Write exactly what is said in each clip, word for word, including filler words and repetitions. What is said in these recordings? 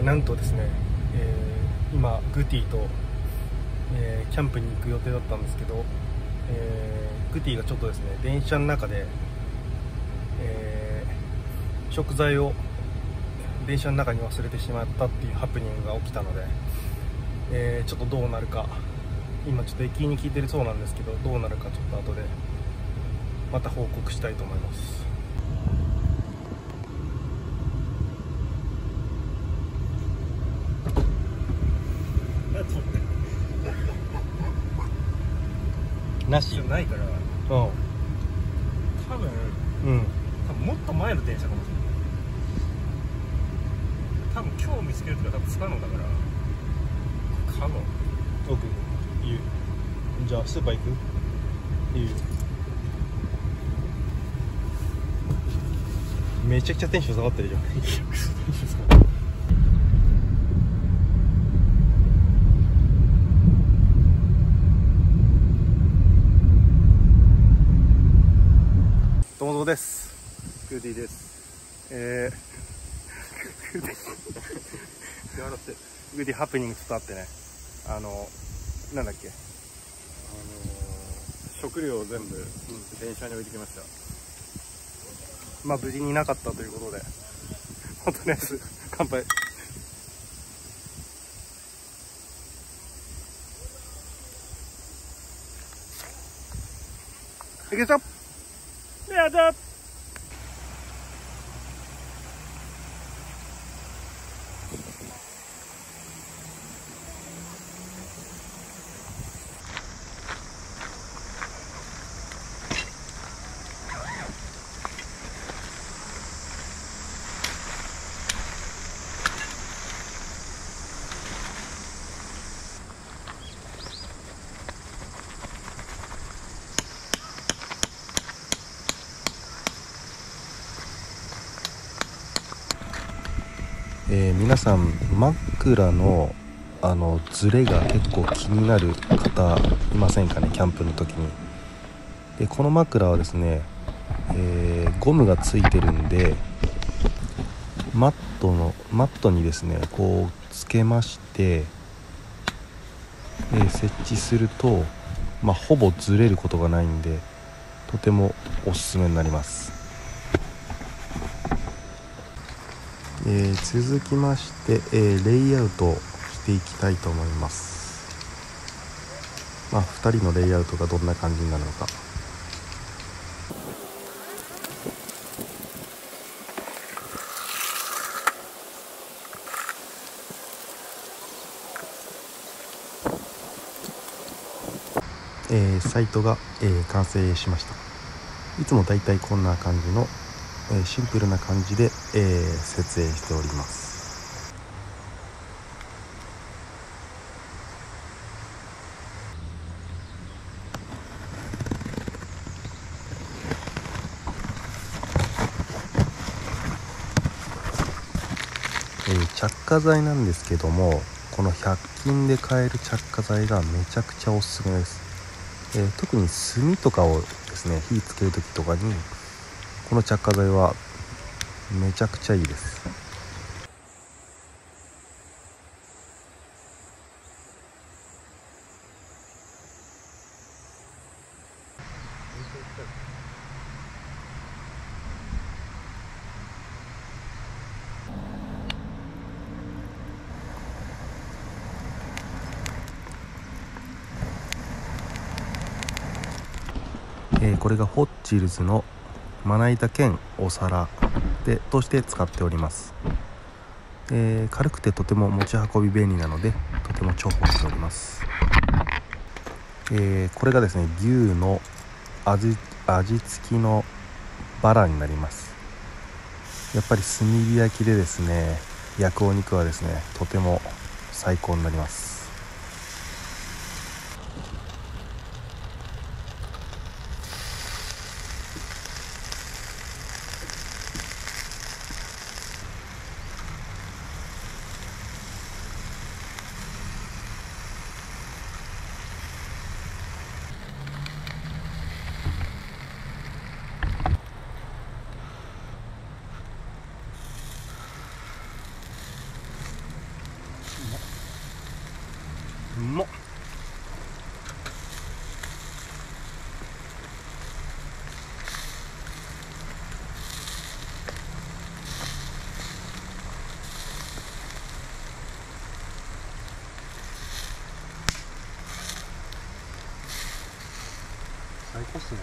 なんとですね、えー、今グティと、えー、キャンプに行く予定だったんですけど、えー、グティがちょっとですね電車の中で、えー、食材を電車の中に忘れてしまったっていうハプニングが起きたので、えー、ちょっとどうなるか、今ちょっと駅員に聞いてるそうなんですけど、どうなるかちょっと後でまた報告したいと思います。なしないから、うん、多分、うん、多分もっと前の電車かもしれない。多分今日見つけるとか多分不可能だからかも。 奥言う。じゃあスーパー行く？言う。めちゃくちゃテンション下がってるじゃん。どうもです。 グーディーです。 えー、グーディ笑ってグーディハプニングちょっとあってね、あのなんだっけ、あのー、食料を全部、うん、電車に置いてきました。まあ無事になかったということで、本当に乾杯。いけた。やだ。えー、皆さん枕のあのズレが結構気になる方いませんかね、キャンプの時に。でこの枕はですね、えー、ゴムがついてるんで、マットのマットにですねこうつけまして、えー、設置すると、まあ、ほぼずれることがないんで、とてもおすすめになります。えー、続きまして、えー、レイアウトしていきたいと思います。まあ、ふたりのレイアウトがどんな感じになるのか。えー、サイトが、えー、完成しました。いつもだいたいこんな感じの、えー、シンプルな感じで、えー、設営しております。えー、着火剤なんですけども、このひゃく均で買える着火剤がめちゃくちゃおすすめです。えー、特に炭とかをですね火つける時とかにこの着火剤はめちゃくちゃいいです。えー、これがホッチルズのまな板兼お皿でとして使っております。えー、軽くてとても持ち運び便利なのでとても重宝しております。えー、これがですね牛の味、味付きのバラになります。やっぱり炭火焼きでですね焼くお肉はですねとても最高になります。 うまっ。最高っすね。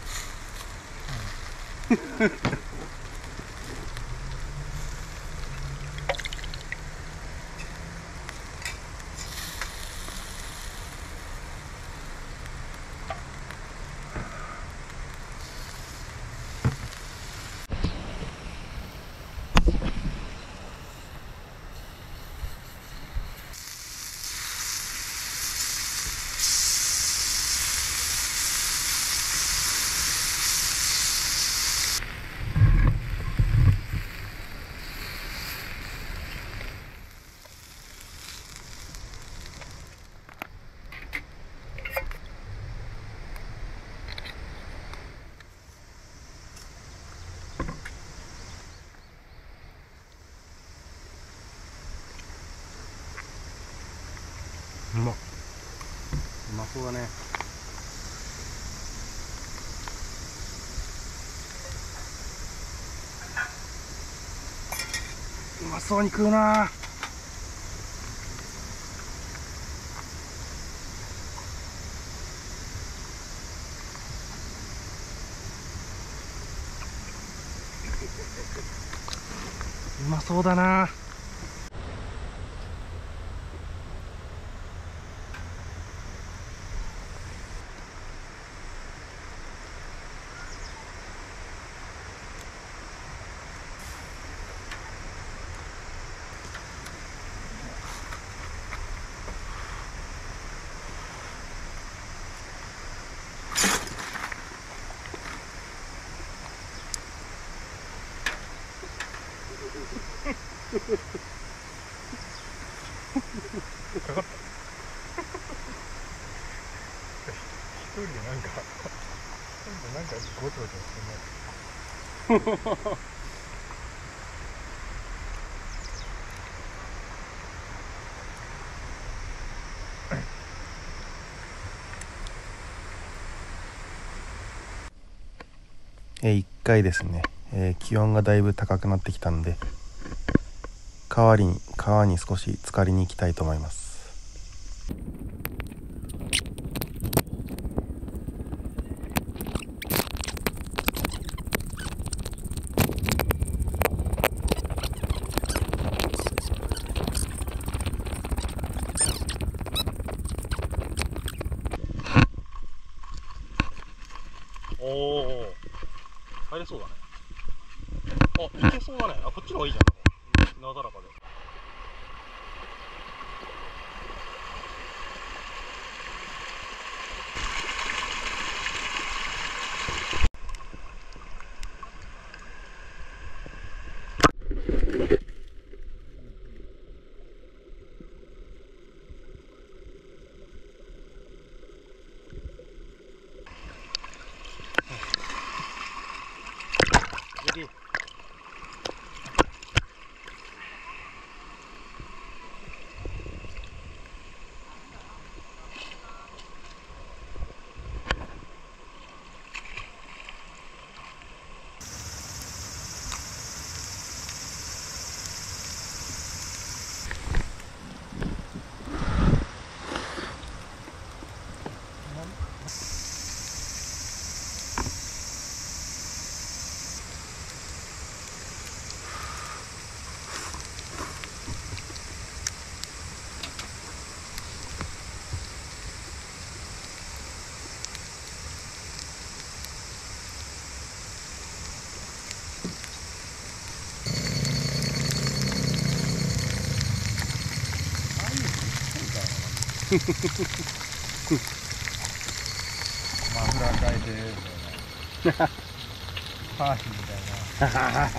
うまっ。うまそうだね。うまそうに食うな。うまそうだな。 かかった。一人でなんかなんかゴチゴチしてんね。 えー、いっかいですね、えー気温がだいぶ高くなってきたんで、川に川に少し浸かりに行きたいと思います。 おお、入れそうだね。あ、いけそうだね。あ、こっちの方がいいじゃん。なだらかで。 マフラー変えてみたいなパーティーみたいな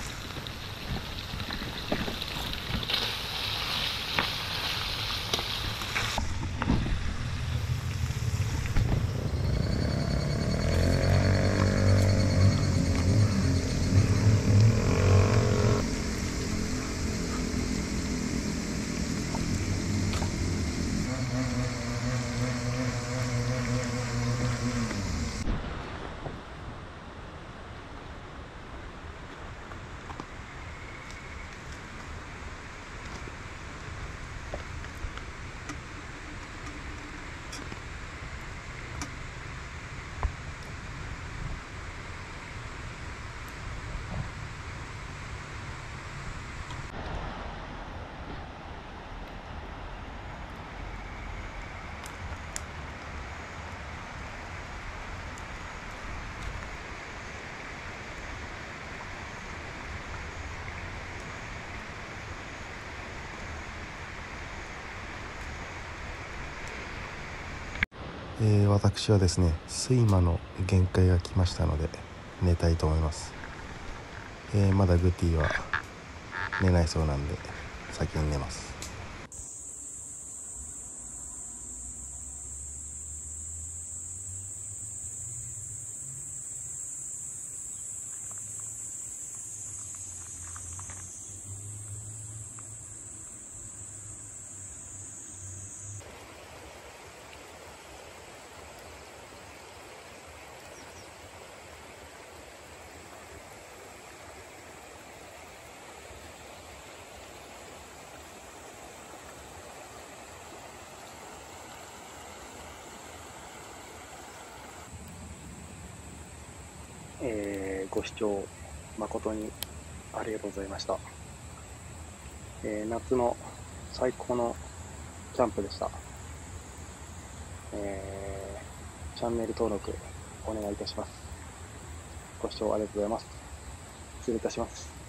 えー私はですね睡魔の限界が来ましたので寝たいと思います。えーまだグッティは寝ないそうなんで先に寝ます。 えーご視聴誠にありがとうございました。えー夏の最高のキャンプでした。えーチャンネル登録お願いいたします。ご視聴ありがとうございます。失礼いたします。